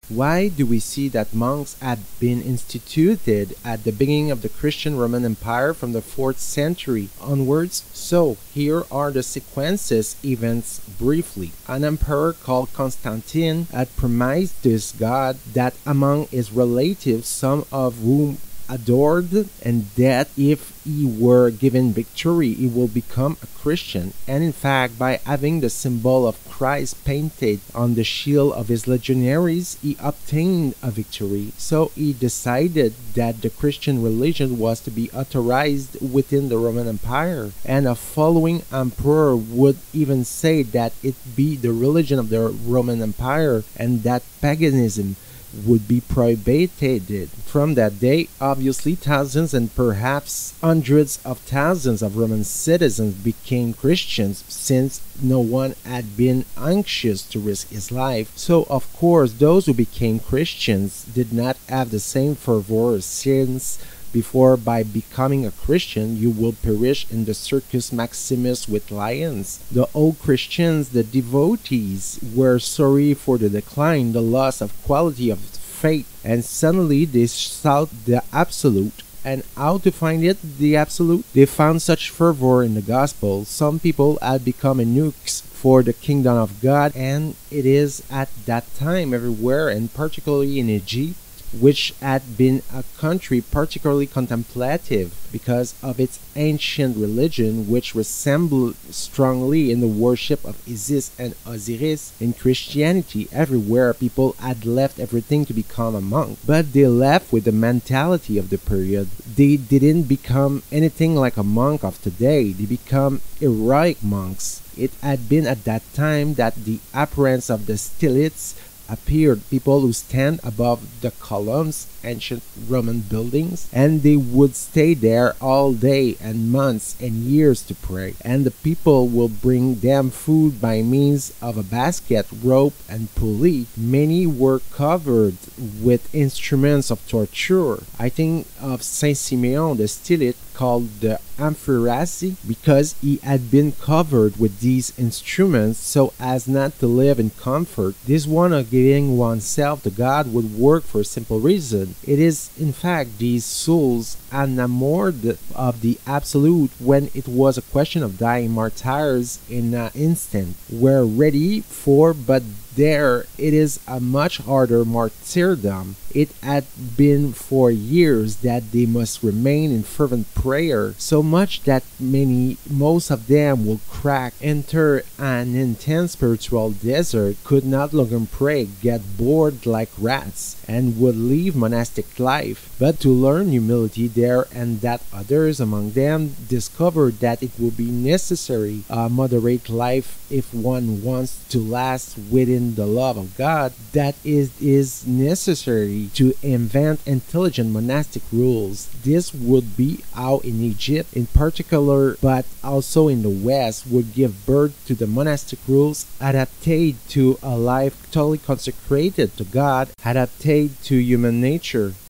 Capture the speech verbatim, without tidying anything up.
Why do we see that monks had been instituted at the beginning of the Christian Roman Empire from the fourth century onwards? So, here are the sequences events briefly. An emperor called Constantine had promised this god that among his relatives, some of whom adored, and that if he were given victory he will become a Christian. And in fact, by having the symbol of Christ painted on the shield of his legionaries, he obtained a victory. So he decided that the Christian religion was to be authorized within the Roman Empire, and a following emperor would even say that it be the religion of the Roman Empire and that paganism would be prohibited. From that day, obviously, thousands and perhaps hundreds of thousands of Roman citizens became Christians, since no one had been anxious to risk his life. So, of course, those who became Christians did not have the same fervor, since before by becoming a Christian you will perish in the Circus Maximus with lions. The old Christians, the devotees, were sorry for the decline, the loss of quality of faith, and suddenly they sought the absolute. And how to find it, the absolute? They found such fervor in the gospel. Some people had become eunuchs for the kingdom of God, and it is at that time everywhere, and particularly in Egypt, which had been a country particularly contemplative because of its ancient religion, which resembled strongly in the worship of Isis and Osiris. In Christianity, everywhere people had left everything to become a monk, but they left with the mentality of the period. They didn't become anything like a monk of today. They become heroic monks. It had been at that time that the appearance of the stelaes appeared, people who stand above the columns, ancient Roman buildings, and they would stay there all day and months and years to pray, and the people will bring them food by means of a basket, rope, and pulley. Many were covered with instruments of torture. I think of Saint Simeon the Stylite, called the Amphiarazi, because he had been covered with these instruments so as not to live in comfort. This one of giving oneself to God would work for a simple reason. It is in fact these souls enamored of the absolute, when it was a question of dying martyrs in an instant, were ready for, but there it is a much harder martyrdom. It had been for years that they must remain in fervent prayer, so much that many, most of them will crack, enter an intense spiritual desert, could not longer pray, get bored like rats, and would leave monastic life. But to learn humility there, and that others among them discovered that it would be necessary a moderate life if one wants to last within the love of God, that it is necessary to invent intelligent monastic rules. This would be how in Egypt in particular, but also in the West, would give birth to the monastic rules adapted to a life totally consecrated to God, adapted to human nature.